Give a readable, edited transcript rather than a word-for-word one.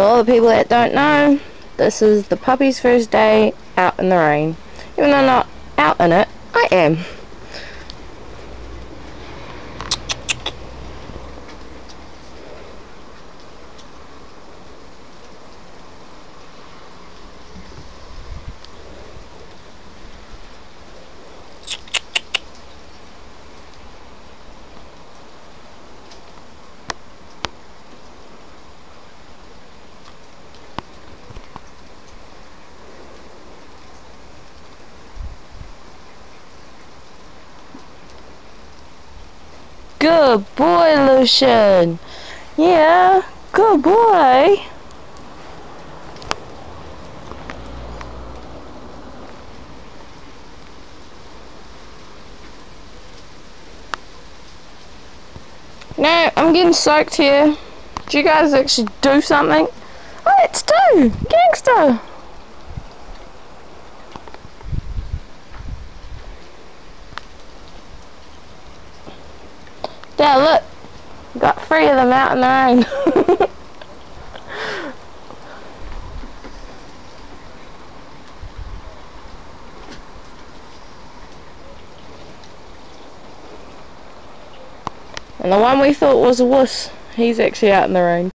For all the people that don't know, this is the puppy's first day out in the rain. Even though I'm not out in it, I am. Good boy, Lucian. Yeah, good boy. No, I'm getting soaked here. Do you guys actually do something? Oh, let's do. Gangster. Yeah, look. Got 3 of them out in the rain. And the one we thought was a wuss, he's actually out in the rain.